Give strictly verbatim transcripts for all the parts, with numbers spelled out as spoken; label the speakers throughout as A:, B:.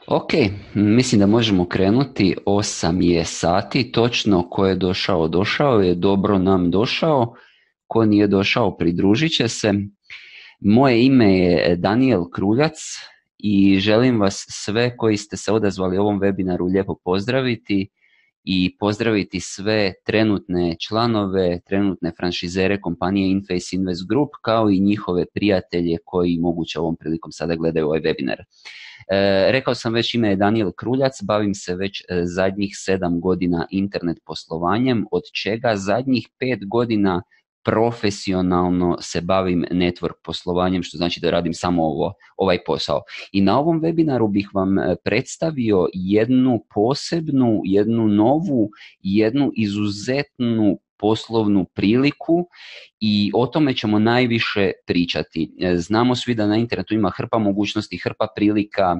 A: Ok, mislim da možemo krenuti. Osam je sati, točno. Ko je došao, došao je, dobro nam došao. Ko nije došao, pridružit će se. Moje ime je Daniel Kruljac i želim vas sve koji ste se odazvali ovom webinaru lijepo pozdraviti i pozdraviti sve trenutne članove, trenutne franšizere kompanije Inface Invest Group, kao i njihove prijatelje koji moguće ovom prilikom sada gledaju ovaj webinar. E, rekao sam već, ime je Daniel Kruljac, bavim se već e, zadnjih sedam godina internet poslovanjem, od čega zadnjih pet godina profesionalno se bavim network poslovanjem, što znači da radim samo ovo, ovaj posao. I na ovom webinaru bih vam predstavio jednu posebnu, jednu novu, jednu izuzetnu poslovnu priliku i o tome ćemo najviše pričati. Znamo svi da na internetu ima hrpa mogućnosti, hrpa prilika,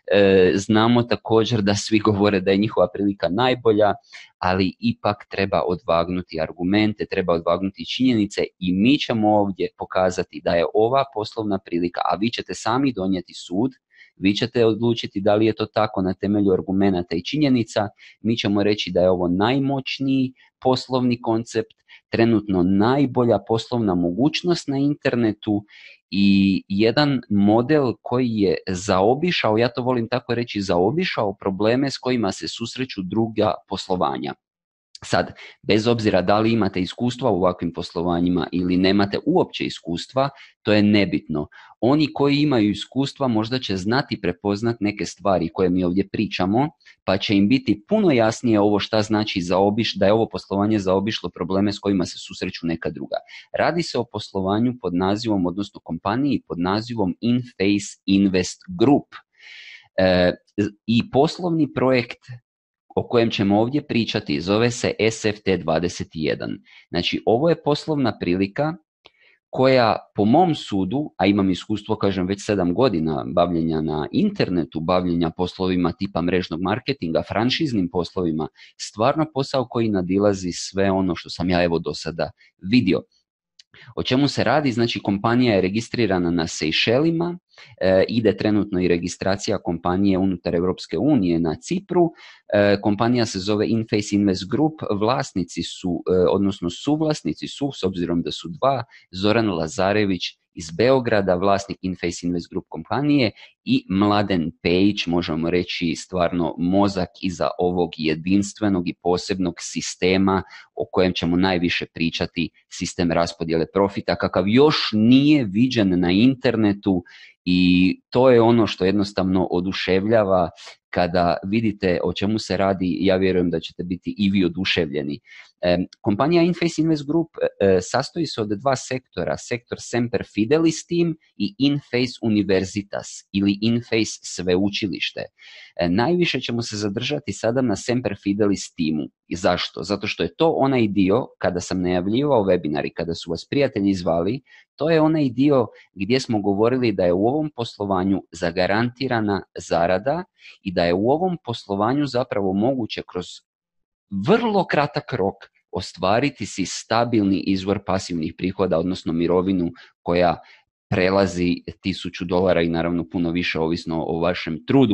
A: znamo također da svi govore da je njihova prilika najbolja, ali ipak treba odvagnuti argumente, treba odvagnuti činjenice i mi ćemo ovdje pokazati da je ova poslovna prilika, a vi ćete sami donijeti sud, vi ćete odlučiti da li je to tako na temelju argumenata i činjenica. Mi ćemo reći da je ovo najmoćniji poslovni koncept, trenutno najbolja poslovna mogućnost na internetu i jedan model koji je zaobišao, ja to volim tako reći, zaobišao probleme s kojima se susreću druga poslovanja. Sad, bez obzira da li imate iskustva u ovakvim poslovanjima ili nemate uopće iskustva, to je nebitno. Oni koji imaju iskustva možda će znati prepoznat neke stvari koje mi ovdje pričamo, pa će im biti puno jasnije ovo šta znači zaobiš, da je ovo poslovanje zaobišlo probleme s kojima se susreću neka druga. Radi se o poslovanju pod nazivom, odnosno kompaniji pod nazivom Inface Invest Group. E, I poslovni projekt o kojem ćemo ovdje pričati zove se S F T dvadeset jedan. Znači, ovo je poslovna prilika koja po mom sudu, a imam iskustvo, kažem, već sedam godina bavljenja na internetu, bavljenja poslovima tipa mrežnog marketinga, franšiznim poslovima, stvarno posao koji nadilazi sve ono što sam ja evo do sada vidio. O čemu se radi? Znači, kompanija je registrirana na Sejšelima, e, ide trenutno i registracija kompanije unutar Europske unije na Cipru. E, kompanija se zove Inface Invest Group, vlasnici su, e, odnosno suvlasnici su, s obzirom da su dva, Zoran Lazarević iz Beograda, vlasnik Inface Invest Group kompanije, i Mladen Pejić, možemo reći stvarno mozak iza ovog jedinstvenog i posebnog sistema o kojem ćemo najviše pričati, sistem raspodjele profita, kakav još nije viđen na internetu, i to je ono što jednostavno oduševljava. Kada vidite o čemu se radi, ja vjerujem da ćete biti i vi oduševljeni. E, kompanija Inface Invest Group e, sastoji se od dva sektora, sektor Semper Fidelis Team i Inface Universitas ili Inface Sveučilište. E, najviše ćemo se zadržati sada na Semper Fidelis Teamu. I zašto? Zato što je to onaj dio, kada sam najavljivao webinar i kada su vas prijatelji zvali, to je onaj dio gdje smo govorili da je u ovom poslovanju zagarantirana zarada i da je u ovom poslovanju zapravo moguće kroz vrlo kratak rok ostvariti si stabilni izvor pasivnih prihoda, odnosno mirovinu koja prelazi tisuću dolara i naravno puno više ovisno o vašem trudu.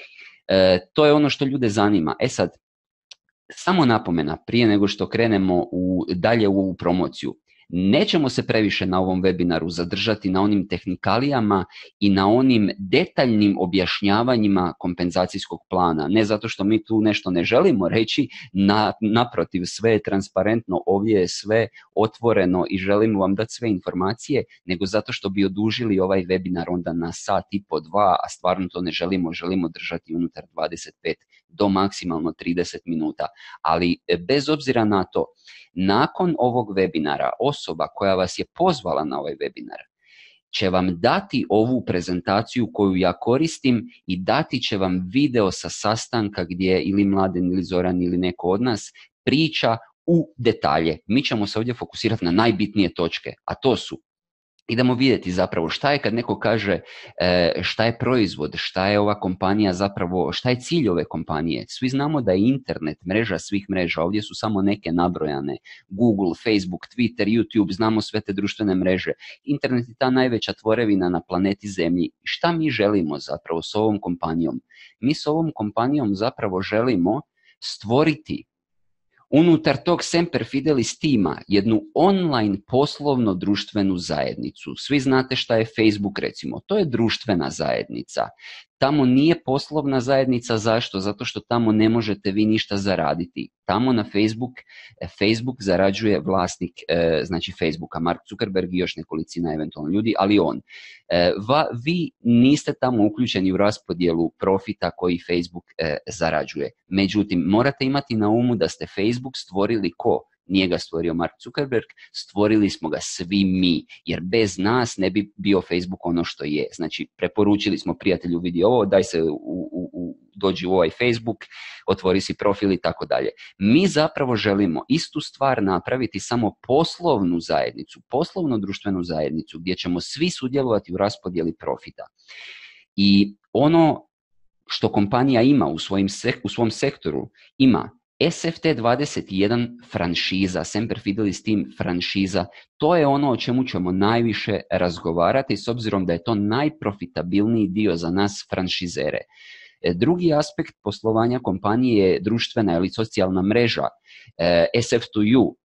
A: E, to je ono što ljude zanima. E sad, samo napomena prije nego što krenemo u, dalje u ovu promociju. Nećemo se previše na ovom webinaru zadržati na onim tehnikalijama i na onim detaljnim objašnjavanjima kompenzacijskog plana. Ne zato što mi tu nešto ne želimo reći, na, naprotiv, sve je transparentno, ovdje je sve otvoreno i želimo vam dati sve informacije, nego zato što bi odužili ovaj webinar onda na sat i po dva, a stvarno to ne želimo, želimo držati unutar dvadeset pet do maksimalno trideset minuta. Ali bez obzira na to, nakon ovog webinara osoba koja vas je pozvala na ovaj webinar će vam dati ovu prezentaciju koju ja koristim i dati će vam video sa sastanka gdje ili Mladen ili Zoran ili neko od nas priča u detalje. Mi ćemo se ovdje fokusirati na najbitnije točke, a to su idemo vidjeti zapravo šta je kad neko kaže e, šta je proizvod, šta je ova kompanija zapravo, šta je cilj ove kompanije. Svi znamo da je internet mreža svih mreža, ovdje su samo neke nabrojane, Google, Facebook, Twitter, YouTube, znamo sve te društvene mreže. Internet je ta najveća tvorevina na planeti Zemlji. Šta mi želimo zapravo s ovom kompanijom? Mi s ovom kompanijom zapravo želimo stvoriti unutar tog Semper Fidelis tima jednu online poslovno društvenu zajednicu. Svi znate šta je Facebook, recimo. To je društvena zajednica. Tamo nije poslovna zajednica. Zašto? Zato što tamo ne možete vi ništa zaraditi. Tamo na Facebook, Facebook zarađuje vlasnik, znači Facebooka, Mark Zuckerberg i još nekolicina eventualno ljudi, ali on. Va, vi niste tamo uključeni u raspodjelu profita koji Facebook zarađuje. Međutim, morate imati na umu da ste Facebook stvorili ko? Nije ga stvorio Mark Zuckerberg, stvorili smo ga svi mi, jer bez nas ne bi bio Facebook ono što je. Znači, preporučili smo prijatelju, vidi ovo, daj se u, u, u, dođi u ovaj Facebook, otvori si profil i tako dalje. Mi zapravo želimo istu stvar napraviti, samo poslovnu zajednicu, poslovnu društvenu zajednicu, gdje ćemo svi sudjelovati u raspodjeli profita. I ono što kompanija ima u, svojim sek- u svom sektoru, ima S F T dvadeset jedan franšiza, Semper Fidelis Team franšiza, to je ono o čemu ćemo najviše razgovarati s obzirom da je to najprofitabilniji dio za nas franšizere. Drugi aspekt poslovanja kompanije je društvena ili socijalna mreža, S F dva U,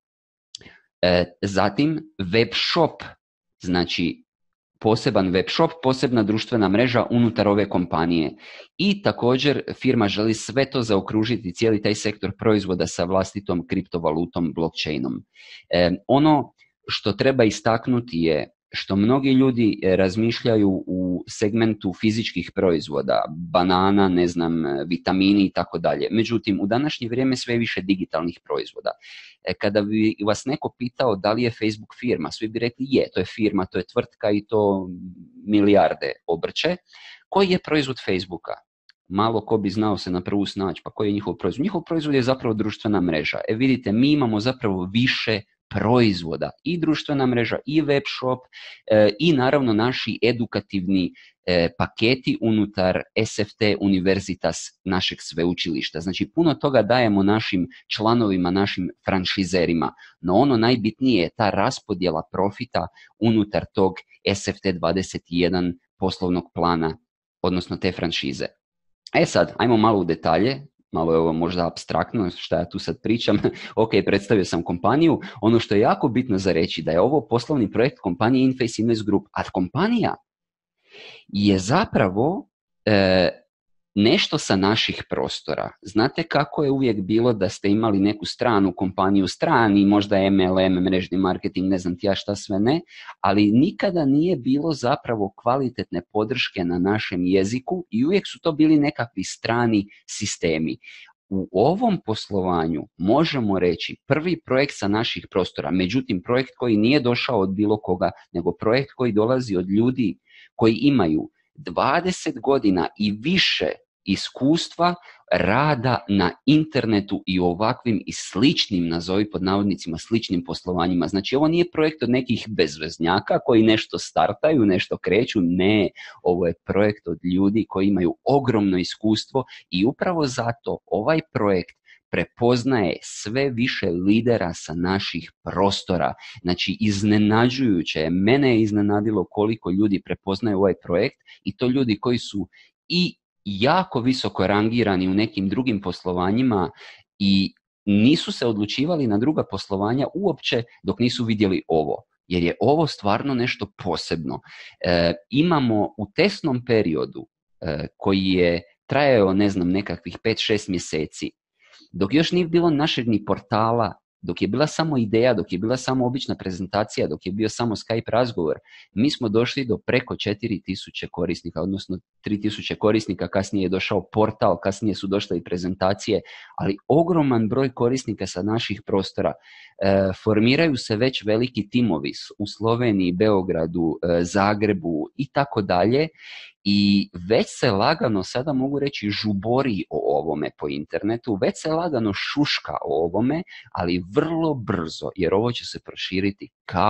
A: zatim web shop, znači poseban web shop, posebna društvena mreža unutar ove kompanije. I također firma želi sve to zaokružiti, cijeli taj sektor proizvoda sa vlastitom kriptovalutom, blockchainom. E, ono što treba istaknuti je što mnogi ljudi razmišljaju u segmentu fizičkih proizvoda, banana, ne znam, vitamini i tako dalje. Međutim, u današnje vrijeme sve više digitalnih proizvoda. Kada bi vas neko pitao da li je Facebook firma, svi bi rekli je, to je firma, to je tvrtka i to milijarde obrće. Koji je proizvod Facebooka? Malo ko bi znao se na prvu snaći, pa koji je njihov proizvod? Njihov proizvod je zapravo društvena mreža. E vidite, mi imamo zapravo više proizvoda, i društvena mreža, i web shop, e, i naravno naši edukativni e, paketi unutar S F T Universitas našeg sveučilišta. Znači puno toga dajemo našim članovima, našim franšizerima, no ono najbitnije je ta raspodjela profita unutar tog S F T dvadeset jedan poslovnog plana, odnosno te franšize. E sad, ajmo malo u detalje. Malo je ovo možda apstraktno što ja tu sad pričam. Ok, predstavio sam kompaniju. Ono što je jako bitno za reći da je ovo poslovni projekt kompanije Inface Invest Group, a kompanija je zapravo e, nešto sa naših prostora. Znate kako je uvijek bilo da ste imali neku stranu kompaniju, strani, možda M L M, mrežni marketing, ne znam ti ja šta sve ne, ali nikada nije bilo zapravo kvalitetne podrške na našem jeziku i uvijek su to bili nekakvi strani sistemi. U ovom poslovanju možemo reći prvi projekt sa naših prostora, međutim projekt koji nije došao od bilo koga, nego projekt koji dolazi od ljudi koji imaju dvadeset godina i više iskustva rada na internetu i ovakvim i sličnim, nazovi pod navodnicima, sličnim poslovanjima. Znači ovo nije projekt od nekih bezveznjaka koji nešto startaju, nešto kreću, ne, ovo je projekt od ljudi koji imaju ogromno iskustvo i upravo zato ovaj projekt prepoznaje sve više lidera sa naših prostora. Znači, iznenađujuće je, mene je iznenadilo koliko ljudi prepoznaje ovaj projekt i to ljudi koji su i jako visoko rangirani u nekim drugim poslovanjima i nisu se odlučivali na druga poslovanja uopće dok nisu vidjeli ovo. Jer je ovo stvarno nešto posebno. E, imamo u testnom periodu e, koji je trajao, ne znam, nekakvih pet šest mjeseci, dok još nije bilo našeg ni portala, dok je bila samo ideja, dok je bila samo obična prezentacija, dok je bio samo Skype razgovor, mi smo došli do preko četiri tisuće korisnika, odnosno tri tisuće korisnika, kasnije je došao portal, kasnije su došle i prezentacije, ali ogroman broj korisnika sa naših prostora. E, formiraju se već veliki timovi u Sloveniji, Beogradu, e, Zagrebu i tako dalje. I već se lagano, sada mogu reći, žubori o ovome po internetu, već se lagano šuška o ovome, ali vrlo brzo, jer ovo će se proširiti kao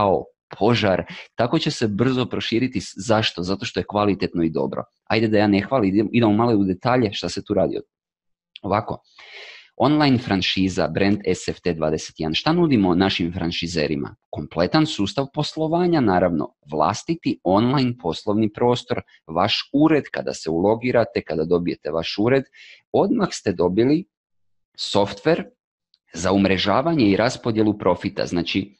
A: požar, tako će se brzo proširiti. Zašto? Zato što je kvalitetno i dobro. Ajde da ja ne hvalim, idemo malo u detalje šta se tu radi. Ovako, online franšiza, brand S F T dvadeset jedan. Šta nudimo našim franšizerima? Kompletan sustav poslovanja, naravno, vlastiti online poslovni prostor, vaš ured, kada se ulogirate, kada dobijete vaš ured, odmah ste dobili softver za umrežavanje i raspodjelu profita, znači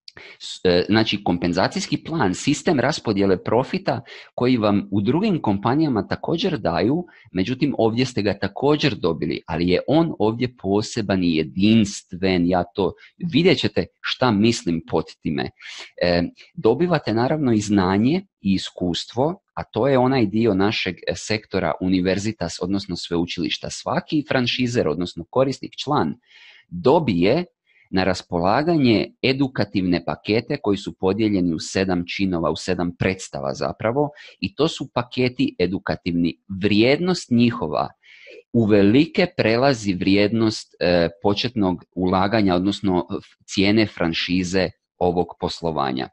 A: Znači, kompenzacijski plan, sistem raspodjele profita koji vam u drugim kompanijama također daju, međutim ovdje ste ga također dobili, ali je on ovdje poseban i jedinstven, ja to, vidjet ćete šta mislim pod time. E, dobivate naravno i znanje i iskustvo, a to je onaj dio našeg sektora univerzitas, odnosno sveučilišta. Svaki franšizer, odnosno korisnik, član, dobije na raspolaganje edukativne pakete koji su podijeljeni u sedam činova, u sedam predstava zapravo, i to su paketi edukativni. Vrijednost njihova uvelike prelazi vrijednost e, početnog ulaganja, odnosno cijene franšize ovog poslovanja.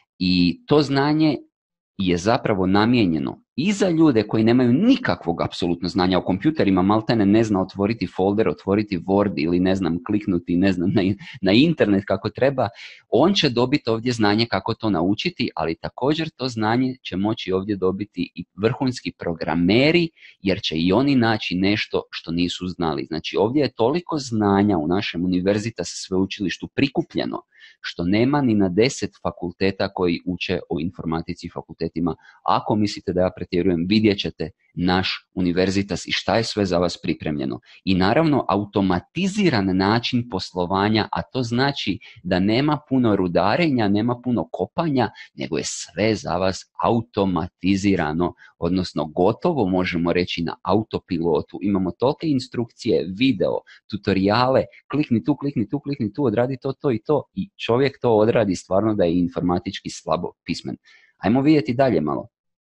A: I to znanje je zapravo namijenjeno i za ljude koji nemaju nikakvog apsolutno znanja o kompjuterima, maltene ne zna otvoriti folder, otvoriti Word ili ne znam kliknuti ne znam, na, na internet kako treba, on će dobiti ovdje znanje kako to naučiti, ali također to znanje će moći ovdje dobiti i vrhunski programeri, jer će i oni naći nešto što nisu znali. Znači ovdje je toliko znanja u našem univerzitas sveučilištu prikupljeno, što nema ni na deset fakulteta koji uče o informatici fakultetima. Ako mislite da ja pretjerujem, vidjet ćete naš univerzitas i šta je sve za vas pripremljeno. I naravno automatiziran način poslovanja, a to znači da nema puno rudarenja, nema puno kopanja, nego je sve za vas automatizirano, odnosno gotovo možemo reći na autopilotu. Imamo tolike instrukcije, video, tutoriale, klikni tu, klikni tu, klikni tu, odradi to, to i to, i čovjek to odradi stvarno da je informatički slabo pismen. Ajmo vidjeti dalje malo.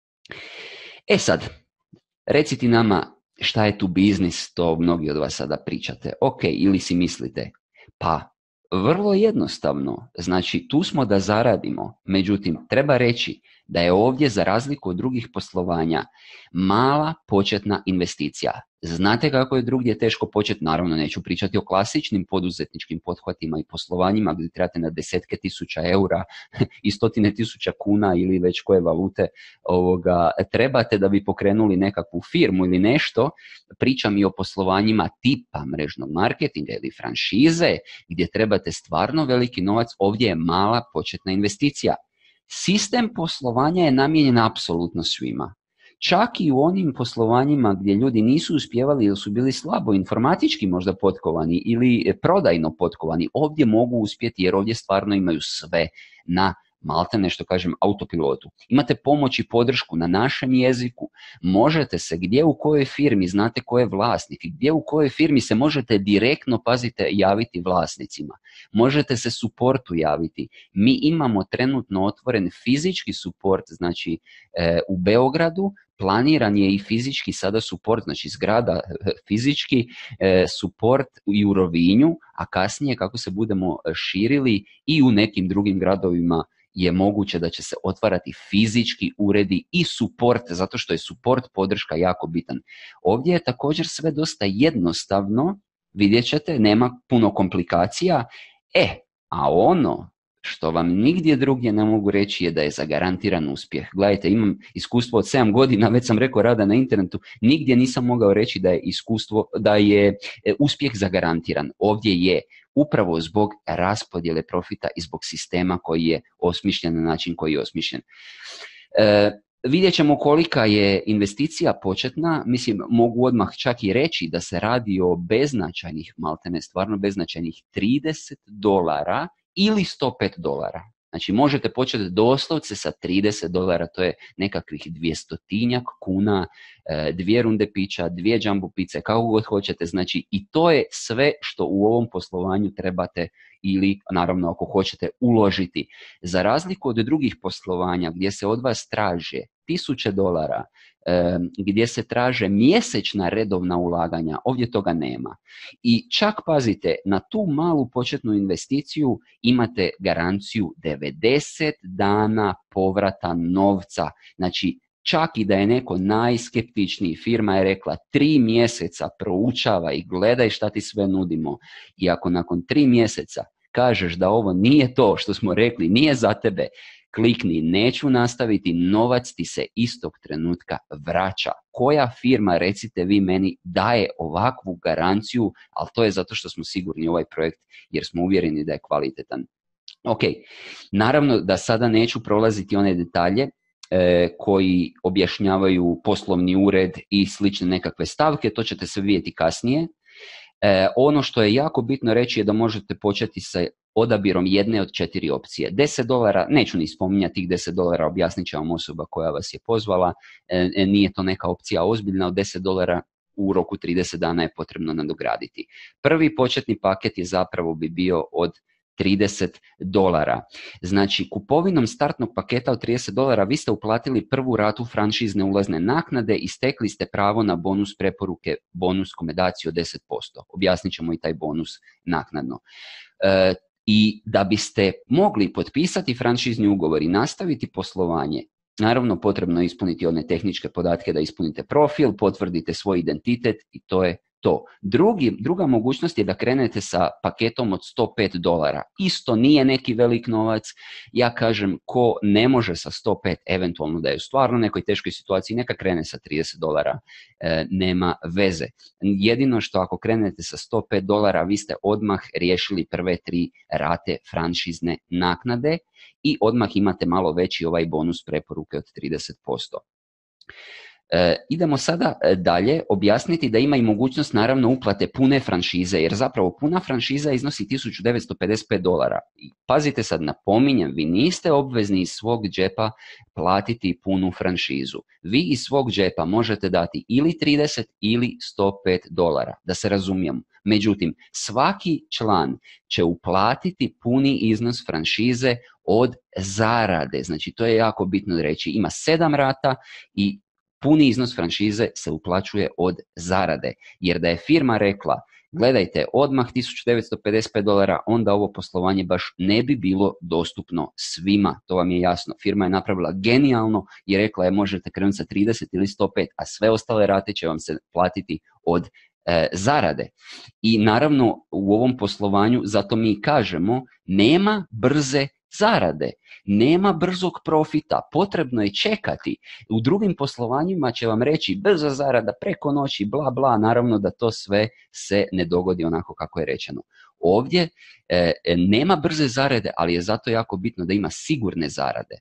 A: E sad, reci ti nama šta je tu biznis, to mnogi od vas sada pričate. Ok, ili si mislite, pa vrlo jednostavno, znači tu smo da zaradimo, međutim treba reći da je ovdje za razliku od drugih poslovanja mala početna investicija. Znate kako je drugdje teško početi? Naravno neću pričati o klasičnim poduzetničkim pothvatima i poslovanjima gdje trebate na desetke tisuća eura i stotine tisuća kuna ili već koje valute ovoga, trebate da bi pokrenuli nekakvu firmu ili nešto. Pričam i o poslovanjima tipa mrežnog marketinga ili franšize gdje trebate stvarno veliki novac. Ovdje je mala početna investicija. Sistem poslovanja je namijenjen apsolutno svima. Čak i u onim poslovanjima gdje ljudi nisu uspjevali ili su bili slabo informatički možda potkovani ili prodajno potkovani, ovdje mogu uspjeti jer ovdje stvarno imaju sve na maltene, što kažem, autopilotu. Imate pomoć i podršku na našem jeziku, možete se gdje u kojoj firmi, znate ko je vlasnik, gdje u kojoj firmi se možete direktno, pazite, javiti vlasnicima. Možete se suportu javiti. Mi imamo trenutno otvoren fizički suport, znači e, u Beogradu, planiran je i fizički sada suport, znači zgrada fizički e, suport i u Rovinju, a kasnije kako se budemo širili i u nekim drugim gradovima je moguće da će se otvarati fizički uredi i suport, zato što je suport podrška jako bitan. Ovdje je također sve dosta jednostavno, vidjet ćete, nema puno komplikacija. E, a ono što vam nigdje drugdje ne mogu reći je da je zagarantiran uspjeh. Gledajte, imam iskustvo od sedam godina, već sam rekao rada na internetu, nigdje nisam mogao reći da je iskustvo, da je uspjeh zagarantiran. Ovdje je upravo zbog raspodjele profita i zbog sistema koji je osmišljen na način koji je osmišljen. E, vidjet ćemo kolika je investicija početna, mislim mogu odmah čak i reći da se radi o beznačajnih, maltene stvarno beznačajnih trideset dolara ili sto pet dolara. Znači možete početi doslovce sa trideset dolara, to je nekakvih dvjestotinjak kuna dvije runde pića, dvije jumbo pice, kako god hoćete. Znači i to je sve što u ovom poslovanju trebate ili naravno ako hoćete uložiti. Za razliku od drugih poslovanja gdje se od vas traže tisuće dolara, gdje se traže mjesečna redovna ulaganja, ovdje toga nema. I čak pazite, na tu malu početnu investiciju imate garanciju devedeset dana povrata novca. Znači, čak i da je neko najskeptičniji, firma je rekla tri mjeseca proučava i gledaj šta ti sve nudimo. I ako nakon tri mjeseca kažeš da ovo nije to što smo rekli, nije za tebe, klikni neću nastaviti, novac ti se istog trenutka vraća. Koja firma, recite vi meni, daje ovakvu garanciju, ali to je zato što smo sigurni u ovaj projekt jer smo uvjereni da je kvalitetan. Ok, naravno da sada neću prolaziti one detalje e, koji objašnjavaju poslovni ured i slične nekakve stavke, to ćete se vidjeti kasnije. E, ono što je jako bitno reći je da možete početi sa odabirom jedne od četiri opcije. deset dolara, neću ni spominjati tih deset dolara, objasnit će vam osoba koja vas je pozvala, e, nije to neka opcija ozbiljna, od deset dolara u roku trideset dana je potrebno nadograditi. Prvi početni paket je zapravo bi bio od trideset dolara. Znači, kupovinom startnog paketa od trideset dolara vi ste uplatili prvu ratu franšizne ulazne naknade i stekli ste pravo na bonus preporuke, bonus komedaciju od deset posto. Objasnit ćemo i taj bonus naknadno. E, I da biste mogli potpisati franšizni ugovor i nastaviti poslovanje, naravno potrebno je ispuniti one tehničke podatke, da ispunite profil, potvrdite svoj identitet i to je to. Drugi, druga mogućnost je da krenete sa paketom od sto pet dolara. Isto nije neki velik novac. Ja kažem, ko ne može sa sto pet, eventualno da je u stvarno nekoj teškoj situaciji, neka krene sa trideset dolara. E, nema veze. Jedino što ako krenete sa sto pet dolara, vi ste odmah riješili prve tri rate franšizne naknade i odmah imate malo veći ovaj bonus preporuke od trideset posto. E, idemo sada dalje objasniti da ima i mogućnost naravno uplate pune franšize, jer zapravo puna franšiza iznosi tisuću devetsto pedeset pet dolara. I pazite sad, napominjem, vi niste obvezni iz svog džepa platiti punu franšizu. Vi iz svog džepa možete dati ili trideset ili sto pet dolara, da se razumijemo. Međutim, svaki član će uplatiti puni iznos franšize od zarade. Znači, to je jako bitno reći. Ima sedam rata i puni iznos franšize se uplaćuje od zarade. Jer da je firma rekla, gledajte, odmah tisuću devetsto pedeset pet dolara, onda ovo poslovanje baš ne bi bilo dostupno svima. To vam je jasno. Firma je napravila genijalno i rekla je možete krenuti sa trideset ili sto pet, a sve ostale rate će vam se platiti od e, zarade. I naravno u ovom poslovanju, zato mi kažemo, nema brze zarade. Nema brzog profita, potrebno je čekati. U drugim poslovanjima će vam reći brza zarada preko noći, bla bla, naravno da to sve se ne dogodi onako kako je rečeno. Ovdje e, nema brze zarade, ali je zato jako bitno da ima sigurne zarade.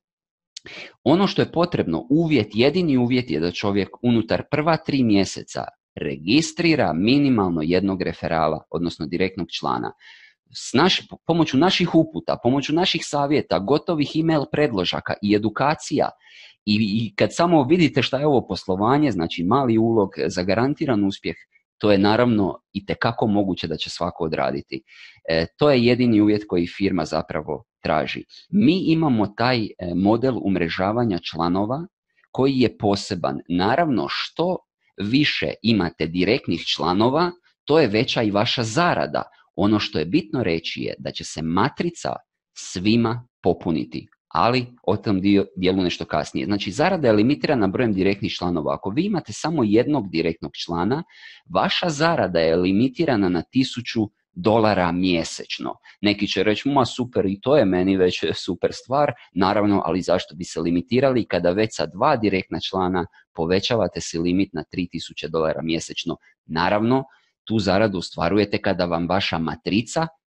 A: Ono što je potrebno, uvjet, jedini uvjet je da čovjek unutar prva tri mjeseca registrira minimalno jednog referala, odnosno direktnog člana. S naš, pomoću naših uputa, pomoću naših savjeta, gotovih email predložaka i edukacija i, i kad samo vidite šta je ovo poslovanje, znači mali ulog za garantiran uspjeh, to je naravno itekako moguće da će svako odraditi. E, to je jedini uvjet koji firma zapravo traži. Mi imamo taj model umrežavanja članova koji je poseban. Naravno, što više imate direktnih članova, to je veća i vaša zarada. Ono što je bitno reći je da će se matrica svima popuniti, ali o tom dio, dijelu nešto kasnije. Znači, zarada je limitirana brojem direktnih članova. Ako vi imate samo jednog direktnog člana, vaša zarada je limitirana na tisuću dolara mjesečno. Neki će reći, ma super, i to je meni već super stvar, naravno, ali zašto bi se limitirali kada već sa dva direktna člana povećavate si limit na tri tisuće dolara mjesečno. Naravno, tu zaradu ostvarujete kada vam vaša matrica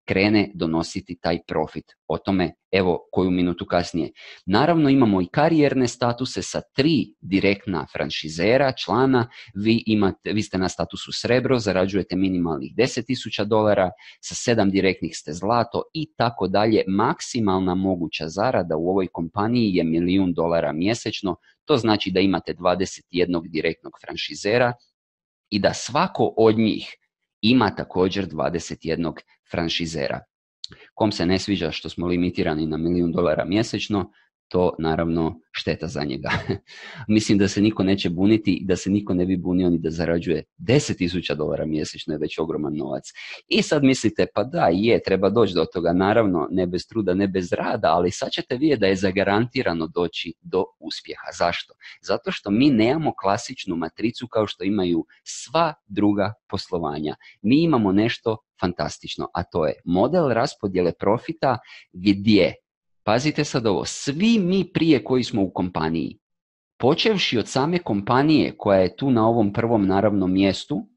A: krene donositi taj profit. O tome, evo, koju minutu kasnije. Naravno, imamo i karijerne statuse sa tri direktna franšizera, člana. Vi, imate, vi ste na statusu srebro, zarađujete minimalnih deset tisuća dolara, sa sedam direktnih ste zlato i tako dalje. Maksimalna moguća zarada u ovoj kompaniji je milijun dolara mjesečno. To znači da imate dvadeset jednog direktnog franšizera i da svako od njih ima također dvadeset jednog franšizera. Kom se ne sviđa što smo limitirani na milijun dolara mjesečno, to naravno šteta za njega. Mislim da se niko neće buniti i da se niko ne bi bunio ni da zarađuje deset tisuća dolara mjesečno, je već ogroman novac. I sad mislite, pa da, je, treba doći do toga, naravno, ne bez truda, ne bez rada, ali sad ćete vidjeti da je zagarantirano doći do uspjeha. Zašto? Zato što mi nemamo klasičnu matricu kao što imaju sva druga poslovanja. Mi imamo nešto fantastično, a to je model raspodjele profita gdje, pazite sad ovo, svi mi prije koji smo u kompaniji, počevši od same kompanije koja je tu na ovom prvom naravno mjestu,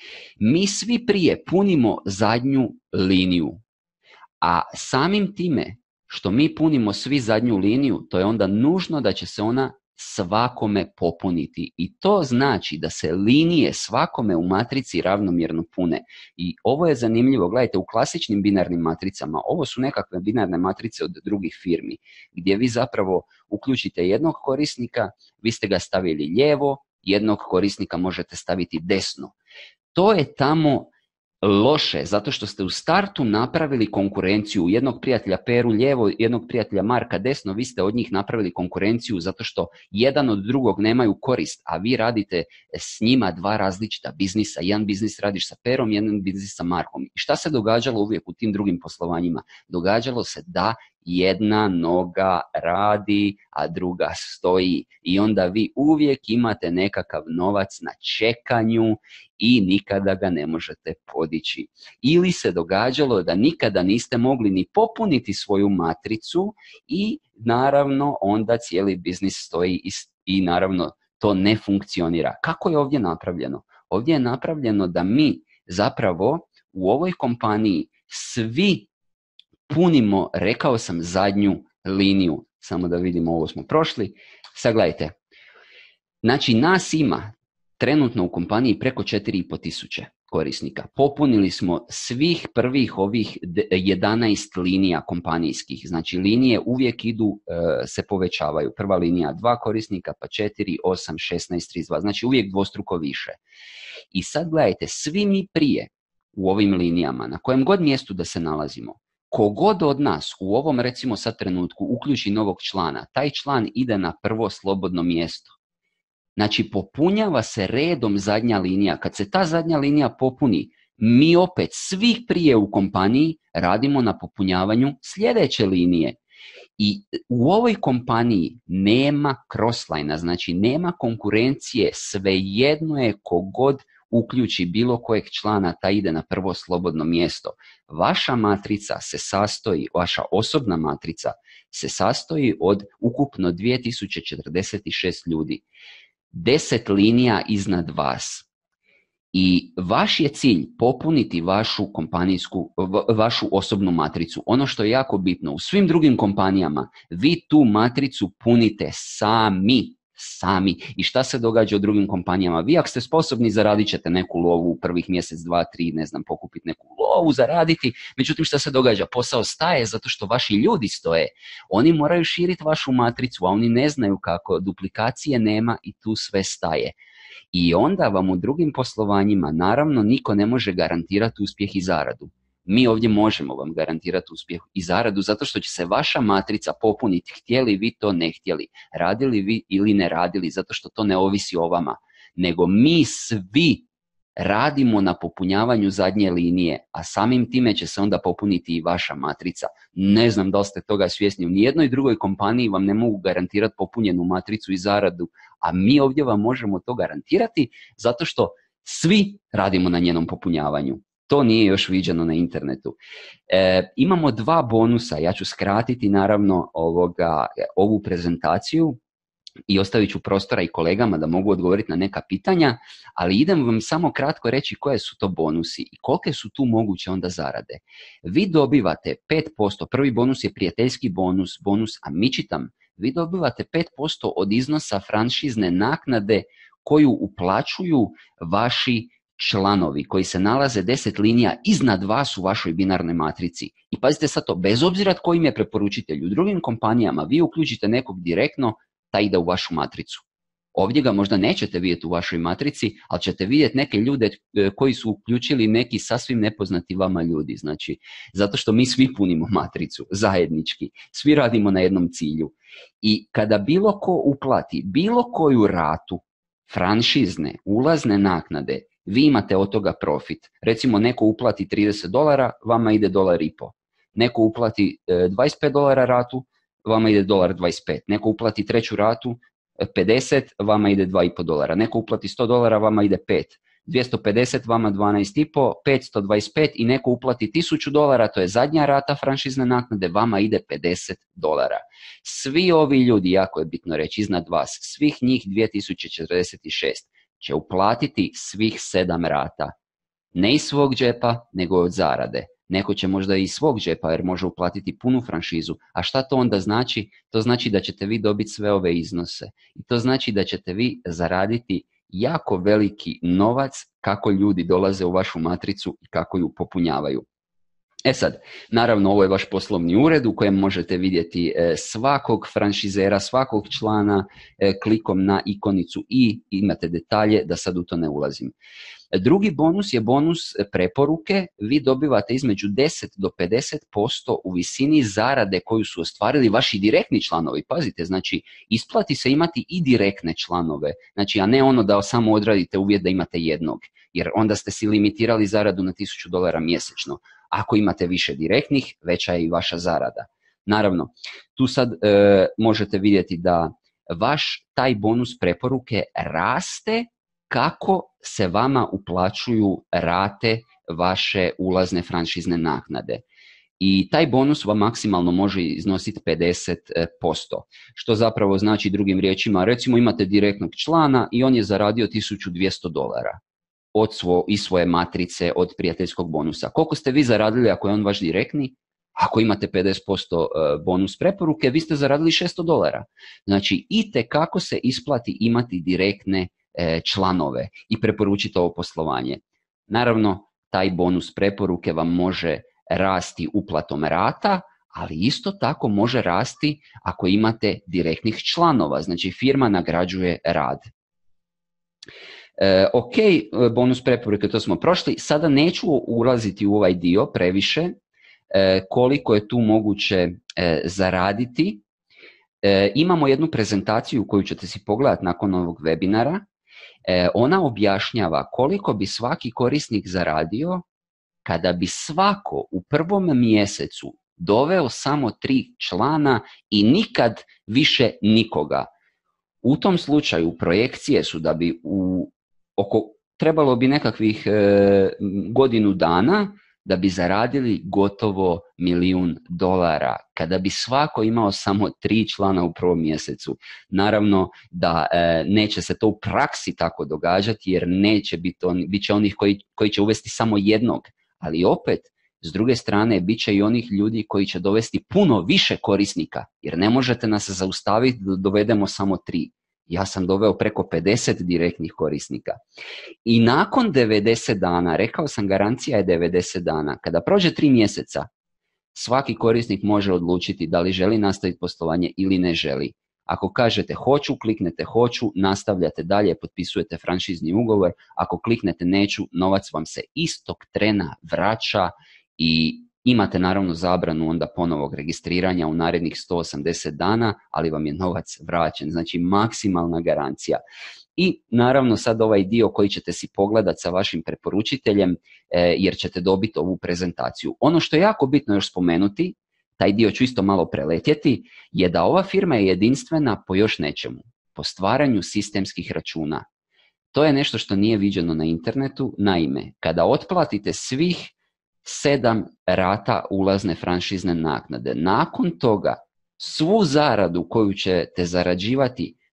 A: mi svi prije punimo zadnju liniju. A samim time što mi punimo svi zadnju liniju, to je onda nužno da će se ona svakome popuniti. I to znači da se linije svakome u matrici ravnomjerno pune. I ovo je zanimljivo, gledajte, u klasičnim binarnim matricama, ovo su nekakve binarne matrice od drugih firmi, gdje vi zapravo uključite jednog korisnika, vi ste ga stavili lijevo, jednog korisnika možete staviti desno. To je tamo loše, zato što ste u startu napravili konkurenciju. Jednog prijatelja Peru lijevo, jednog prijatelja Marka desno, vi ste od njih napravili konkurenciju zato što jedan od drugog nemaju korist, a vi radite s njima dva različita biznisa. Jedan biznis radiš sa Perom, jedan biznis sa Markom. I šta se događalo uvijek u tim drugim poslovanjima? Događalo se da jedna noga radi, a druga stoji. I onda vi uvijek imate nekakav novac na čekanju i nikada ga ne možete podići. Ili se događalo da nikada niste mogli ni popuniti svoju matricu i naravno onda cijeli biznis stoji i, i naravno to ne funkcionira. Kako je ovdje napravljeno? Ovdje je napravljeno da mi zapravo u ovoj kompaniji svi punimo, rekao sam, zadnju liniju. Samo da vidimo, ovo smo prošli. Sad gledajte. Znači, nas ima trenutno u kompaniji preko četiri i pol tisuće korisnika. Popunili smo svih prvih ovih jedanaest linija kompanijskih. Znači, linije uvijek idu, se povećavaju. Prva linija dva korisnika, pa četiri, osam, šesnaest, trideset dva. Znači, uvijek dvostruko više. I sad gledajte, svi mi prije u ovim linijama, na kojem god mjestu da se nalazimo, kogod od nas u ovom, recimo sad trenutku, uključi novog člana, taj član ide na prvo slobodno mjesto. Znači, popunjava se redom zadnja linija. Kad se ta zadnja linija popuni, mi opet svi prije u kompaniji radimo na popunjavanju sljedeće linije. I u ovoj kompaniji nema crossline, znači nema konkurencije, svejedno je kogod uključi bilo kojeg člana, ta ide na prvo slobodno mjesto. Vaša matrica se sastoji, vaša osobna matrica se sastoji od ukupno dvije tisuće četrdeset šest ljudi. deset linija iznad vas. I vaš je cilj popuniti vašu kompanijsku, vašu osobnu matricu. Ono što je jako bitno, u svim drugim kompanijama vi tu matricu punite sami. Sami. I šta se događa u drugim kompanijama? Vi ako ste sposobni, zaradit ćete neku lovu u prvih mjesec, dva, tri, ne znam, pokupiti neku lovu, zaraditi. Međutim, šta se događa? Posao staje zato što vaši ljudi stoje. Oni moraju širiti vašu matricu, a oni ne znaju kako. Duplikacije nema i tu sve staje. I onda vam u drugim poslovanjima, naravno, niko ne može garantirati uspjeh i zaradu. Mi ovdje možemo vam garantirati uspjeh i zaradu zato što će se vaša matrica popuniti, htjeli vi to, ne htjeli, radili vi ili ne radili, zato što to ne ovisi o vama, nego mi svi radimo na popunjavanju zadnje linije, a samim time će se onda popuniti i vaša matrica. Ne znam da li ste toga svjesni, u nijednoj drugoj kompaniji vam ne mogu garantirati popunjenu matricu i zaradu, a mi ovdje vam možemo to garantirati zato što svi radimo na njenom popunjavanju. To nije još viđeno na internetu. E, imamo dva bonusa, ja ću skratiti naravno ovoga, ovu prezentaciju. i ostavit ću prostora i kolegama da mogu odgovoriti na neka pitanja, ali idem vam samo kratko reći koje su to bonusi i kolike su tu moguće onda zarade. Vi dobivate pet posto, prvi bonus je prijateljski bonus, bonus, a mi čitam, vi dobivate pet posto od iznosa franšizne naknade koju uplaćuju vaši članovi koji se nalaze deset linija iznad vas u vašoj binarnoj matrici. I pazite sad to, bez obzira tko im je preporučitelj, u drugim kompanijama vi uključite nekog direktno, taj ide u vašu matricu. Ovdje ga možda nećete vidjeti u vašoj matrici, ali ćete vidjeti neke ljude koji su uključili neki sasvim nepoznati vama ljudi. Znači, zato što mi svi punimo matricu, zajednički. Svi radimo na jednom cilju. I kada bilo ko uplati bilo koju ratu franšizne, ulazne naknade, vi imate od toga profit. Recimo, neko uplati trideset dolara, vama ide dolar i po. Neko uplati dvadeset pet dolara ratu, vama ide dolar dvadeset pet. Neko uplati treću ratu, pedeset, vama ide dva i po dolara. Neko uplati sto dolara, vama ide pet. dvjesto pedeset, vama dvanaest i po, petsto dvadeset pet i neko uplati tisuću dolara, to je zadnja rata franšizne naknade, vama ide pedeset dolara. Svi ovi ljudi, jako je bitno reći, iznad vas, svih njih dvije tisuće četrdeset šest će uplatiti svih sedam rata. Ne iz svog džepa, nego od zarade. Neko će možda i iz svog džepa jer može uplatiti punu franšizu. A šta to onda znači? To znači da ćete vi dobiti sve ove iznose. I to znači da ćete vi zaraditi jako veliki novac kako ljudi dolaze u vašu matricu i kako ju popunjavaju. E sad, naravno ovo je vaš poslovni ured u kojem možete vidjeti svakog franšizera, svakog člana klikom na ikonicu i imate detalje da sad u to ne ulazim. Drugi bonus je bonus preporuke. Vi dobivate između deset do pedeset posto u visini zarade koju su ostvarili vaši direktni članovi. Pazite, znači isplati se imati i direktne članove, znači, a ne ono da samo odradite uvjet da imate jednog, jer onda ste si limitirali zaradu na tisuću dolara mjesečno. Ako imate više direktnih, veća je i vaša zarada. Naravno, tu sad e, možete vidjeti da vaš taj bonus preporuke raste kako se vama uplaćuju rate vaše ulazne franšizne naknade. I taj bonus vam maksimalno može iznositi pedeset posto, što zapravo znači drugim riječima, recimo imate direktnog člana i on je zaradio tisuću dvjesto dolara od svo, iz svoje matrice, od prijateljskog bonusa. Koliko ste vi zaradili ako je on vaš direktni? Ako imate pedeset posto bonus preporuke, vi ste zaradili šesto dolara. Znači, itekako se isplati imati direktne članove i preporučiti ovo poslovanje. Naravno, taj bonus preporuke vam može rasti uplatom rata, ali isto tako može rasti ako imate direktnih članova, znači firma nagrađuje rad. E, ok, bonus preporuke, to smo prošli, sada neću ulaziti u ovaj dio previše, e, koliko je tu moguće e, zaraditi. E, imamo jednu prezentaciju koju ćete si pogledati nakon ovog webinara. E, ona objašnjava koliko bi svaki korisnik zaradio kada bi svako u prvom mjesecu doveo samo tri člana i nikad više nikoga. U tom slučaju projekcije su da bi u oko, trebalo bi nekakvih e, godinu dana da bi zaradili gotovo milijun dolara, kada bi svako imao samo tri člana u prvom mjesecu. Naravno da e, neće se to u praksi tako događati, jer neće biti on, bit će onih koji, koji će uvesti samo jednog, ali opet, s druge strane, bit će i onih ljudi koji će dovesti puno više korisnika, jer ne možete nas zaustaviti da dovedemo samo tri. Ja sam doveo preko pedeset direktnih korisnika. I nakon devedeset dana, rekao sam garancija je devedeset dana, kada prođe tri mjeseca, svaki korisnik može odlučiti da li želi nastaviti poslovanje ili ne želi. Ako kažete hoću, kliknete hoću, nastavljate dalje, potpisujete franšizni ugovor. Ako kliknete neću, novac vam se istog trena vraća i imate naravno zabranu onda ponovog registriranja u narednih sto osamdeset dana, ali vam je novac vraćen, znači maksimalna garancija. I naravno sad ovaj dio koji ćete si pogledati sa vašim preporučiteljem, e, jer ćete dobiti ovu prezentaciju. Ono što je jako bitno još spomenuti, taj dio ću isto malo preletjeti, je da ova firma je jedinstvena po još nečemu, po stvaranju sistemskih računa. To je nešto što nije viđeno na internetu. Naime, kada otplatite svih sedam rata ulazne franšizne naknade, nakon toga svu zaradu koju ćete zarađivati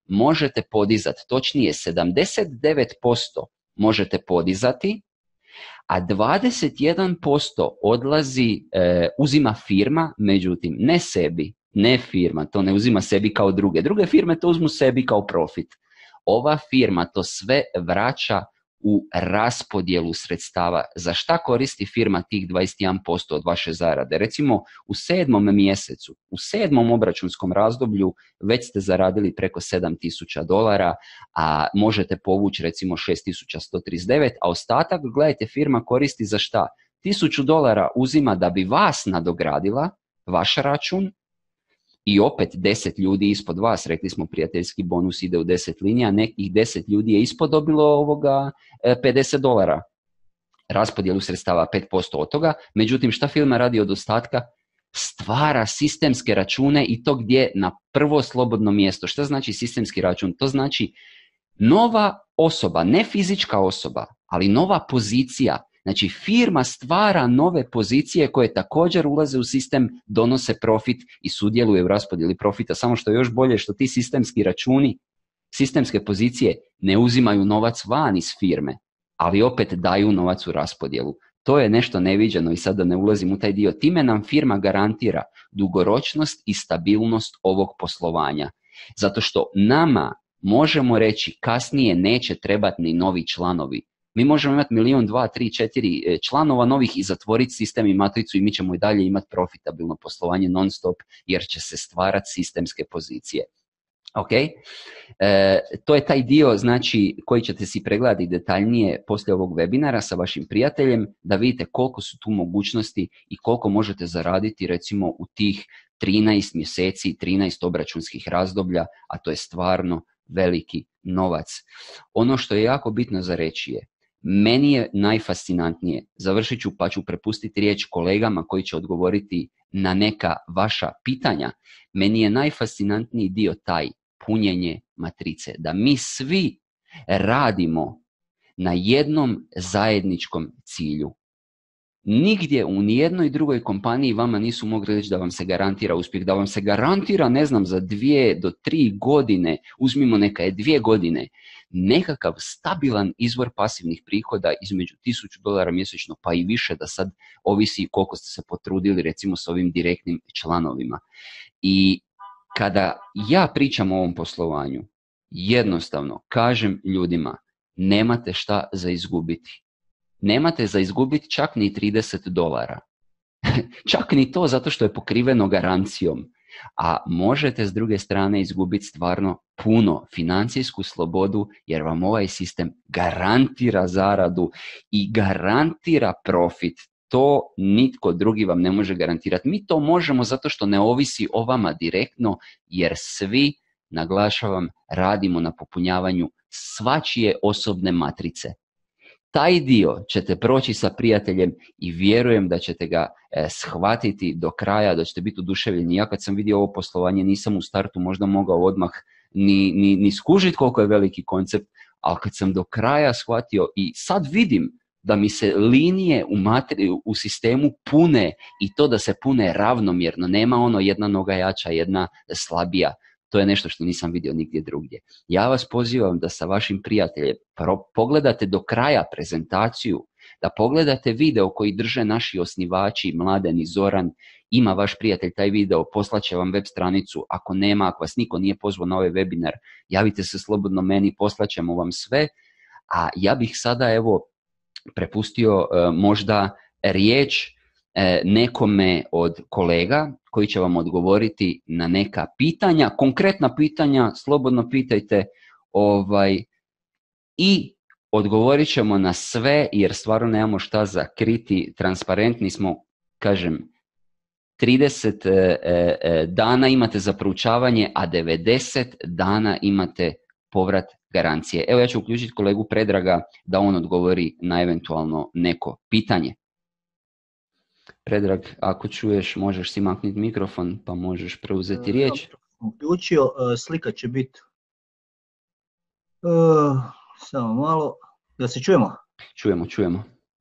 A: možete podizati, točnije sedamdeset devet posto možete podizati, a dvadeset jedan posto odlazi, e, uzima firma, međutim ne sebi, ne firma, to ne uzima sebi kao druge. Druge firme to uzmu sebi kao profit. Ova firma to sve vraća u raspodjelu sredstava. Za šta koristi firma tih dvadeset jedan posto od vaše zarade? Recimo u sedmom mjesecu, u sedmom obračunskom razdoblju već ste zaradili preko sedam tisuća dolara, a možete povući recimo šest tisuća sto trideset devet, a ostatak, gledajte, firma koristi za šta? tisuću dolara uzima da bi vas nadogradila, vaš račun, i opet deset ljudi ispod vas, rekli smo prijateljski bonus ide u deset linija, nekih deset ljudi je ispod dobilo ovoga pedeset dolara. Raspodjelu sredstava pet posto od toga, međutim šta firma radi od ostatka? Stvara sistemske račune i to gdje? Na prvo slobodno mjesto. Šta znači sistemski račun? To znači nova osoba, ne fizička osoba, ali nova pozicija. Znači firma stvara nove pozicije koje također ulaze u sistem, donose profit i sudjeluje u raspodjeli profita, samo što je još bolje što ti sistemski računi, sistemske pozicije ne uzimaju novac van iz firme, ali opet daju novac u raspodjelu. To je nešto neviđeno i sada ne ulazim u taj dio. Time nam firma garantira dugoročnost i stabilnost ovog poslovanja. Zato što nama možemo reći kasnije neće trebati ni novi članovi. Mi možemo imati milijun, dva, tri, četiri članova novih i zatvoriti sistem i matricu i mi ćemo i dalje imati profitabilno poslovanje non stop jer će se stvarati sistemske pozicije. Ok, e, to je taj dio znači koji ćete si pregledati detaljnije poslije ovog webinara sa vašim prijateljem da vidite koliko su tu mogućnosti i koliko možete zaraditi recimo u tih trinaest mjeseci, trinaest obračunskih razdoblja, a to je stvarno veliki novac. Ono što je jako bitno za reći je, meni je najfascinantnije, završit ću pa ću prepustiti riječ kolegama koji će odgovoriti na neka vaša pitanja, meni je najfascinantniji dio taj punjenje matrice, da mi svi radimo na jednom zajedničkom cilju. Nigdje u nijednoj drugoj kompaniji vama nisu mogli reći da vam se garantira uspjeh, da vam se garantira, ne znam, za dvije do tri godine, uzmimo neka je dvije godine, nekakav stabilan izvor pasivnih prihoda između tisuću dolara mjesečno pa i više, da sad ovisi koliko ste se potrudili recimo s ovim direktnim članovima. I kada ja pričam o ovom poslovanju, jednostavno kažem ljudima, nemate šta za izgubiti. Nemate za izgubiti čak ni trideset dolara. Čak ni to zato što je pokriveno garancijom. A možete s druge strane izgubiti stvarno puno financijsku slobodu jer vam ovaj sistem garantira zaradu i garantira profit. To nitko drugi vam ne može garantirati. Mi to možemo zato što ne ovisi o vama direktno jer svi, naglašavam, radimo na popunjavanju svačije osobne matrice. Taj dio ćete proći sa prijateljem i vjerujem da ćete ga e, shvatiti do kraja, da ćete biti oduševljeni. Ja kad sam vidio ovo poslovanje nisam u startu možda mogao odmah ni, ni, ni skužiti koliko je veliki koncept, ali kad sam do kraja shvatio i sad vidim da mi se linije u, materi, u sistemu pune i to da se pune ravnomjerno, nema ono jedna noga jača, jedna slabija. To je nešto što nisam vidio nigdje drugdje. Ja vas pozivam da sa vašim prijateljem pogledate do kraja prezentaciju, da pogledate video koji drže naši osnivači, Mladen i Zoran. Ima vaš prijatelj taj video, poslaće vam web stranicu. Ako nema, ako vas niko nije pozvao na ovaj webinar, javite se slobodno meni, poslaćemo vam sve. A ja bih sada evo prepustio e, možda riječ e, nekome od kolega koji će vam odgovoriti na neka pitanja, konkretna pitanja, slobodno pitajte ovaj, i odgovorit ćemo na sve jer stvarno nemamo šta zakriti, transparentni smo, kažem, trideset e, e, dana imate za proučavanje, a devedeset dana imate povrat garancije. Evo ja ću uključiti kolegu Predraga da on odgovori na eventualno neko pitanje. Predrag, ako čuješ, možeš si maknuti mikrofon pa možeš preuzeti riječ.
B: Uključio, slika će biti. Uh, samo malo, da se čujemo?
A: Čujemo, čujemo.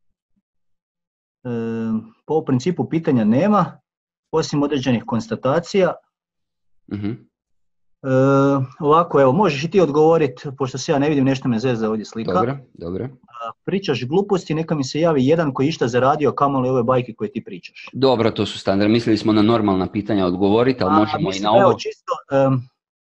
B: Uh, po principu pitanja nema, osim određenih konstatacija.
A: Uh-huh.
B: ovako, evo, možeš i ti odgovoriti, pošto se ja ne vidim, nešto me zeza ovdje slika.
A: Dobro, dobro.
B: Pričaš gluposti, neka mi se javi jedan koji išta zaradio, kamoli ove bajke koje ti pričaš.
A: Dobro, to su standard. Mislili smo na normalna pitanja odgovoriti, ali možemo
B: mislim,
A: i na ovo.
B: Evo, čisto, um,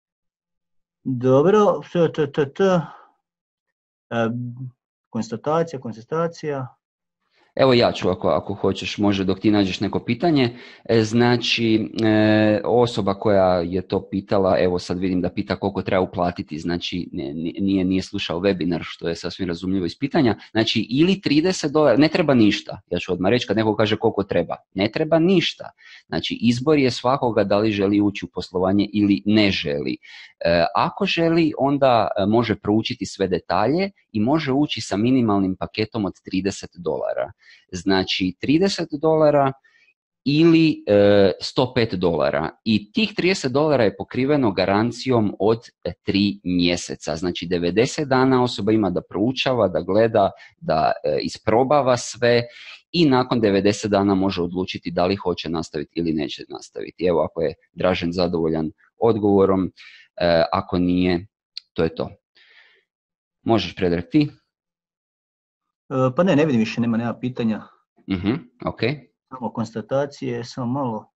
B: dobro, t, t, t, t. Um, konstatacija, konstatacija.
A: Evo ja ću, ako, ako hoćeš, može dok ti nađeš neko pitanje. E, znači, e, osoba koja je to pitala, evo sad vidim da pita koliko treba uplatiti, znači ne, nije, nije slušao webinar, što je sasvim razumljivo iz pitanja. Znači, ili trideset dolara, ne treba ništa. Ja ću odmah reći kad neko kaže koliko treba. Ne treba ništa. Znači, izbor je svakoga da li želi ući u poslovanje ili ne želi. E, ako želi, onda može proučiti sve detalje i može ući sa minimalnim paketom od trideset dolara. Znači trideset dolara ili e, sto pet dolara i tih trideset dolara je pokriveno garancijom od tri mjeseca. Znači devedeset dana osoba ima da proučava, da gleda, da e, isprobava sve i nakon devedeset dana može odlučiti da li hoće nastaviti ili neće nastaviti. Evo, ako je Dražen zadovoljan odgovorom, e, ako nije, to je to. Možeš, Predrag, ti?
B: Pa ne, ne vidim više, nema, nema pitanja.
A: Uh-huh, ok.
B: Samo konstatacije, samo malo.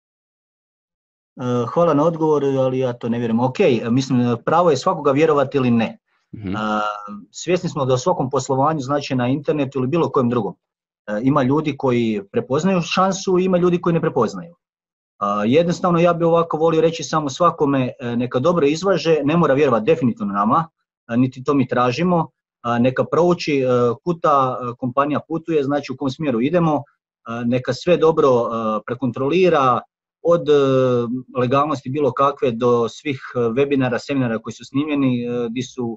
B: Hvala na odgovor, ali ja to ne vjerujem. Ok, mislim, pravo je svakoga vjerovati ili ne. Uh-huh. Svjesni smo da u svakom poslovanju, znači na internetu ili bilo kojem drugom, ima ljudi koji prepoznaju šansu i ima ljudi koji ne prepoznaju. Jednostavno, ja bih ovako volio reći samo svakome, neka dobro izvaže, ne mora vjerovati definitivno nama, niti to mi tražimo. Neka prouči kud ta kompanija putuje, znači u kom smjeru idemo, neka sve dobro prekontrolira od legalnosti bilo kakve do svih webinara, seminara koji su snimljeni, gdje su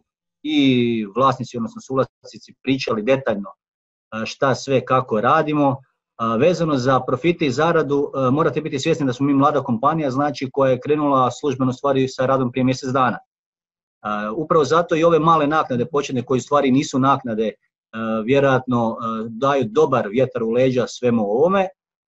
B: i vlasnici, odnosno suvlasnici pričali detaljno šta sve kako radimo. Vezano za profite i zaradu, morate biti svjesni da smo mi mlada kompanija, znači koja je krenula službeno stvari sa radom prije mjesec dana. Uh, upravo zato i ove male naknade početne koje stvari nisu naknade uh, vjerojatno uh, daju dobar vjetar u leđa svemu ovome,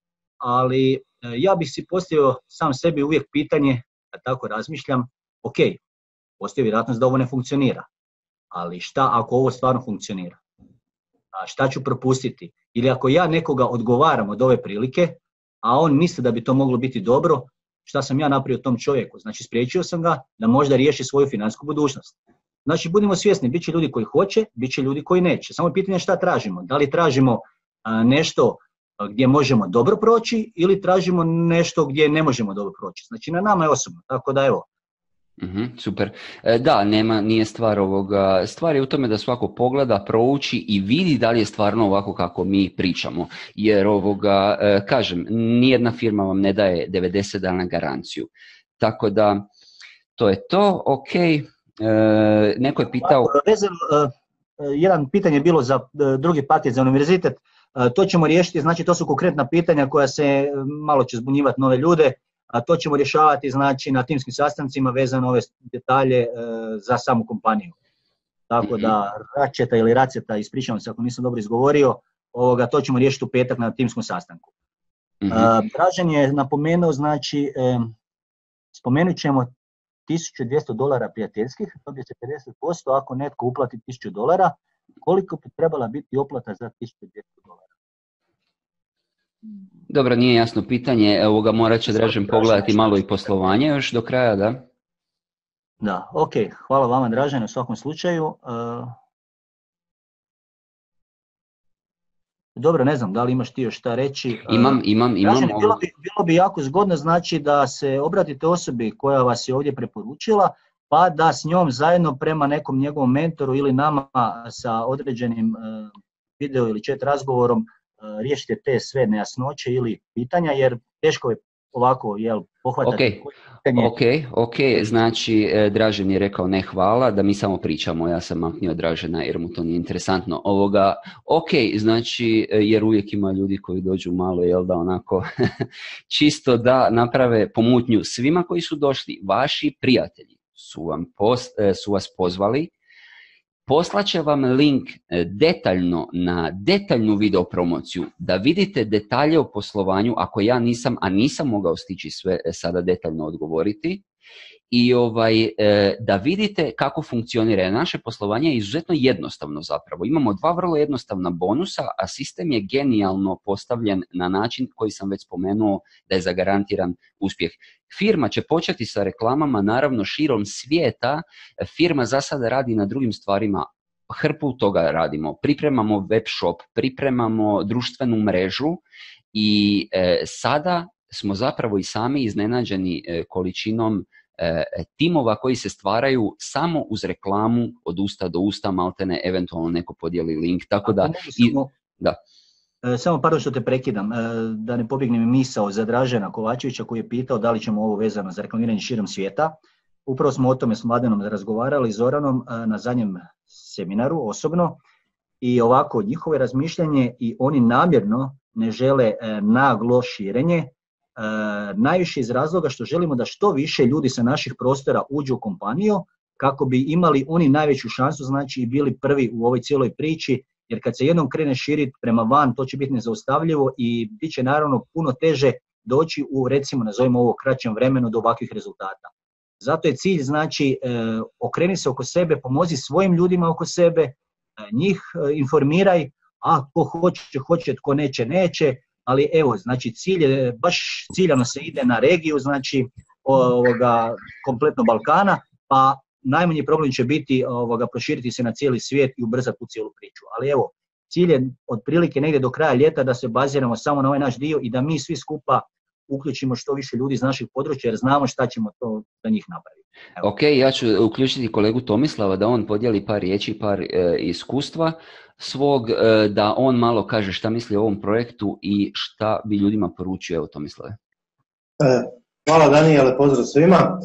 B: ali uh, ja bih si postavio sam sebi uvijek pitanje, kad tako razmišljam, ok, postoji vjerojatnost da ovo ne funkcionira, ali šta ako ovo stvarno funkcionira? A šta ću propustiti? Ili ako ja nekoga odgovaram od ove prilike, a on misli da bi to moglo biti dobro, šta sam ja napravio tom čovjeku? Znači, spriječio sam ga da možda riješi svoju financijsku budućnost. Znači, budimo svjesni, bit će ljudi koji hoće, bit će ljudi koji neće. Samo je pitanje šta tražimo. Da li tražimo a, nešto gdje možemo dobro proći ili tražimo nešto gdje ne možemo dobro proći. Znači, na nama je osobno. Tako da, evo.
A: Mm-hmm, super. E, da, nema, nije stvar ovoga. Stvar je u tome da svako pogleda, prouči i vidi da li je stvarno ovako kako mi pričamo. Jer ovoga, e, kažem, nijedna firma vam ne daje devedeset dana garanciju. Tako da, to je to. Ok. E, neko je pitao...
B: Vezano, uh, jedan pitanje je bilo za uh, drugi paket za univerzitet. Uh, to ćemo riješiti, znači to su konkretna pitanja koja se malo će zbunjivati nove ljude. A to ćemo rješavati, znači, na timskim sastancima vezano ove detalje e, za samu kompaniju. Tako da Račeta ili Raceta, ispričavam se ako nisam dobro izgovorio, ovoga, to ćemo riješiti u petak na timskom sastanku. Mm-hmm. E, Dražen je napomenuo, znači, e, spomenut ćemo tisuću dvjesto dolara prijateljskih, dobije se pedeset posto ako netko uplati tisuću dolara, koliko bi trebala biti oplata za tisuću dvjesto dolara?
A: Dobro, nije jasno pitanje, evo ga morat će Dražen pogledati malo i poslovanje još do kraja, da?
B: Da, ok, hvala vama Dražen u svakom slučaju. Uh, dobro, ne znam, da li imaš ti još šta reći?
A: Imam, imam, imam.
B: Dražen, bilo bi, bilo bi jako zgodno, znači, da se obratite osobi koja vas je ovdje preporučila, pa da s njom zajedno prema nekom njegovom mentoru ili nama sa određenim uh, video ili chat razgovorom riješite te sve nejasnoće ili pitanja, jer teško je ovako jel, pohvatati.
A: Okay. ok, ok, znači Dražen je rekao ne hvala, da mi samo pričamo, ja sam maknio Dražena jer mu to nije interesantno. Ovoga, ok, znači jer uvijek ima ljudi koji dođu malo, jel da onako, čisto da naprave pomutnju svima koji su došli, vaši prijatelji su, vam post, su vas pozvali, poslaće vam link detaljno na detaljnu video promociju da vidite detalje o poslovanju ako ja nisam, a nisam mogao stići sve sada detaljno odgovoriti i ovaj, da vidite kako funkcionira. Naše poslovanje je izuzetno jednostavno zapravo. Imamo dva vrlo jednostavna bonusa, a sistem je genijalno postavljen na način koji sam već spomenuo da je zagarantiran uspjeh. Firma će početi sa reklamama naravno širom svijeta. Firma za sada radi na drugim stvarima. Hrpu toga radimo. Pripremamo web shop, pripremamo društvenu mrežu i e, sada smo zapravo i sami iznenađeni e, količinom e, timova koji se stvaraju samo uz reklamu od usta do usta, maltene eventualno neko podijeli link. Tako da, i, da.
B: Samo pardon što te prekidam, da ne pobjegnem misao za Dražena Kovačevića koji je pitao da li ćemo ovo vezano za reklamiranje širom svijeta. Upravo smo o tome s Mladenom razgovarali, Zoranom, na zadnjem seminaru osobno i ovako njihove razmišljanje i oni namjerno ne žele naglo širenje, najviše iz razloga što želimo da što više ljudi sa naših prostora uđu u kompaniju kako bi imali oni najveću šansu, znači i bili prvi u ovoj cijeloj priči, jer kad se jednom krene širiti prema van, to će biti nezaustavljivo i bit će naravno puno teže doći u, recimo, nazovimo ovo, kraćem vremenu do ovakvih rezultata. Zato je cilj, znači, eh, okreni se oko sebe, pomozi svojim ljudima oko sebe, eh, njih eh, informiraj, a ko hoće, hoće, tko neće, neće, ali evo, znači cilj je, baš ciljano se ide na regiju, znači ovoga, kompletno Balkana, pa najmanji problem će biti ovoga, proširiti se na cijeli svijet i ubrzati tu cijelu priču. Ali evo, cilj je otprilike negdje do kraja ljeta da se baziramo samo na ovaj naš dio i da mi svi skupa uključimo što više ljudi iz naših područja jer znamo šta ćemo to za njih napraviti. Evo.
A: Ok, ja ću uključiti kolegu Tomislava da on podijeli par riječi, par e, iskustva svog, e, da on malo kaže šta misli o ovom projektu i šta bi ljudima poručio. Evo, Tomislave.
C: E, hvala Danijele, pozdrav svima.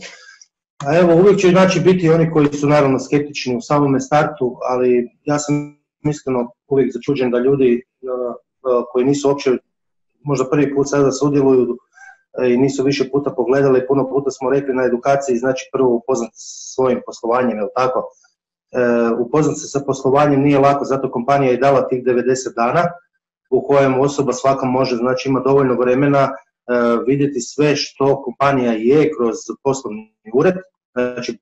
C: A evo, uvijek će znači biti oni koji su naravno skeptični u samome startu, ali ja sam iskreno uvijek začuđen da ljudi uh, koji nisu uopće možda prvi put sada sudjeluju uh, i nisu više puta pogledali, puno puta smo rekli na edukaciji, znači prvo upoznati se svojim poslovanjem, je li tako? Uh, upoznati se sa poslovanjem nije lako, zato kompanija je dala tih devedeset dana u kojem osoba svaka može, znači ima dovoljno vremena uh, vidjeti sve što kompanija je kroz poslovni ured, znači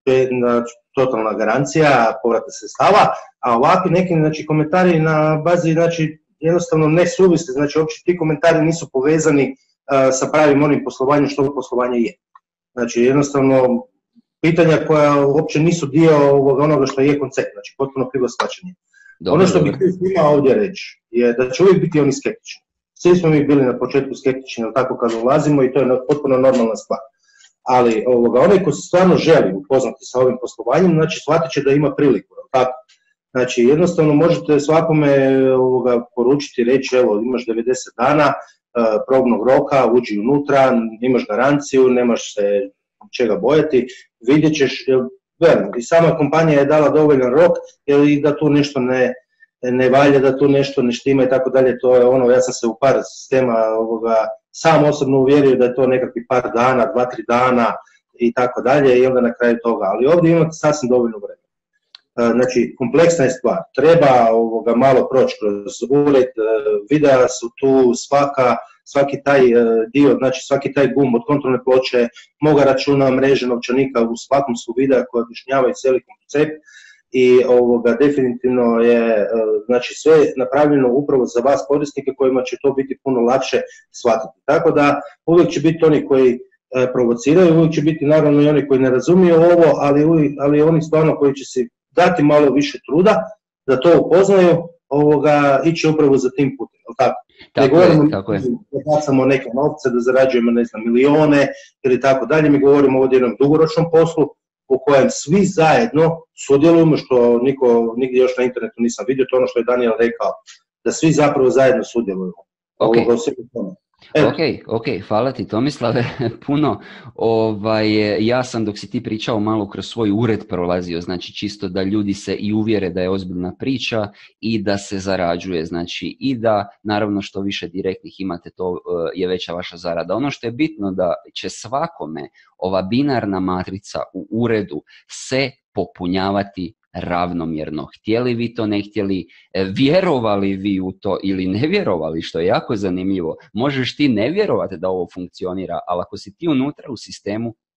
C: totalna garancija povrata sredstava, a ovakvi neki znači, komentari na bazi znači, jednostavno ne suvisli, znači uopće ti komentari nisu povezani uh, sa pravim onim poslovanjem što poslovanje je. Znači jednostavno pitanja koja uopće nisu dio onoga što je koncept, znači potpuno krivo shvaćanje. Ono što bih svima ovdje reći je da će uvijek biti oni skeptični. Svi smo mi bili na početku skeptični, ali tako kad ulazimo i to je potpuno normalna stvar. Ali ovoga, onaj ko se stvarno želi upoznati sa ovim poslovanjem, znači shvatit će da ima priliku. Tako? Znači jednostavno možete svakome ovoga, poručiti, reći evo imaš devedeset dana uh, probnog roka, uđi unutra, imaš garanciju, nemaš se čega bojati, vidjet ćeš, velim, i sama kompanija je dala dovoljan rok i da tu nešto ne, ne valja, da tu nešto ne štima i tako dalje, to je ono, ja sam se u par sistema ovoga, sam osobno uvjerio da je to nekakvi par dana, dva, tri dana i tako dalje i onda na kraju toga, ali ovdje imate sasvim dovoljno vremena. Znači, kompleksna je stvar, treba ovoga malo proći kroz ured, videa su tu, svaka, svaki taj dio, znači svaki taj gum od kontrolne ploče, moga računa, mreže, novčanika, u svakom su videa koji objašnjavaju cijeli koncept i ovoga definitivno je znači sve napravljeno upravo za vas korisnike kojima će to biti puno lakše shvatiti. Tako da uvijek će biti oni koji provociraju, uvijek će biti naravno i oni koji ne razumiju ovo, ali, uvijek, ali oni stvarno koji će si dati malo više truda da to upoznaju, ovoga, ići upravo za tim putem, jel tako?
A: Tako
C: ne govorimo
A: je, tako je.
C: Da bacamo neke novce, da zarađujemo ne znam, milione ili tako dalje, mi govorimo o jednom dugoročnom poslu u kojem svi zajedno sudjelujemo, što niko nigdje još na internetu nisam vidio, to ono što je Daniel rekao, da svi zapravo zajedno sudjelujemo.
A: Okay.
C: Ovoga,
A: Ok, ok, hvala ti Tomislave, puno. Ovaj, ja sam dok si ti pričao malo kroz svoj ured prolazio, znači čisto da ljudi se i uvjere da je ozbiljna priča i da se zarađuje, znači i da naravno što više direktnih imate to je veća vaša zarada. Ono što je bitno da će svakome ova binarna matrica u uredu se popunjavati ravnomjerno. Htjeli vi to, ne htjeli, vjerovali vi u to ili ne vjerovali, što je jako zanimljivo. Možeš ti ne vjerovati da ovo funkcionira, ali ako si ti unutra u sistemu,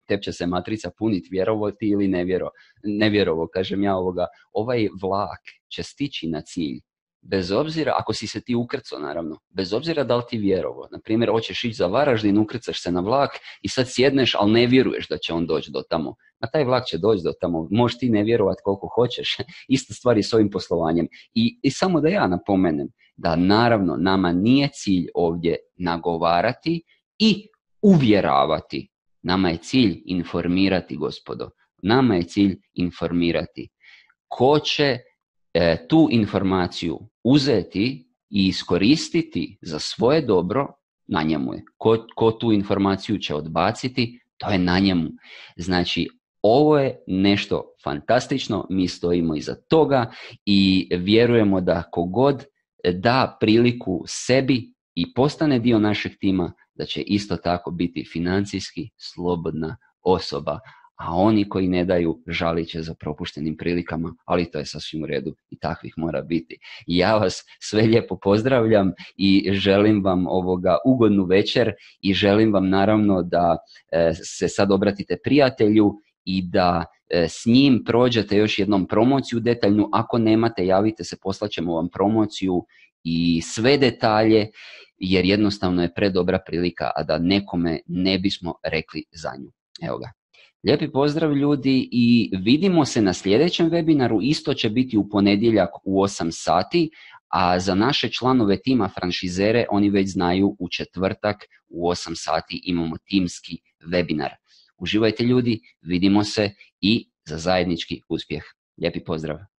A: Tep će se matrica puniti, vjerovo ti ili nevjero, nevjerovo, kažem ja ovoga. Ovaj vlak će stići na cilj, bez obzira, ako si se ti ukrcao naravno, bez obzira da li ti vjerovo. Naprimjer, hoćeš ići za Varaždin, ukrcaš se na vlak i sad sjedneš, ali ne vjeruješ da će on doći do tamo. A taj vlak će doći do tamo, možeš ti ne vjerovat koliko hoćeš. Ista stvar je s ovim poslovanjem. I, I samo da ja napomenem, da naravno nama nije cilj ovdje nagovarati i uvjeravati. Nama je cilj informirati, gospodo. Nama je cilj informirati. Ko će e, tu informaciju uzeti i iskoristiti za svoje dobro, na njemu je. Ko, ko tu informaciju će odbaciti, to je na njemu. Znači, ovo je nešto fantastično, mi stojimo iza toga i vjerujemo da kogod da priliku sebi i postane dio našeg tima, da će isto tako biti financijski slobodna osoba. A oni koji ne daju, žalit će za propuštenim prilikama, ali to je sasvim u redu i takvih mora biti. I ja vas sve lijepo pozdravljam i želim vam ovoga ugodnu večer i želim vam naravno da e, se sad obratite prijatelju i da e, s njim prođete još jednom promociju detaljnu. Ako nemate, javite se, poslaćemo vam promociju i sve detalje, jer jednostavno je predobra prilika, a da nekome ne bismo rekli za nju. Evo ga. Lijepi pozdrav ljudi i vidimo se na sljedećem webinaru, isto će biti u ponedjeljak u osam sati, a za naše članove tima franšizere oni već znaju u četvrtak u osam sati imamo timski webinar. Uživajte ljudi, vidimo se i za zajednički uspjeh. Lijepi pozdrav.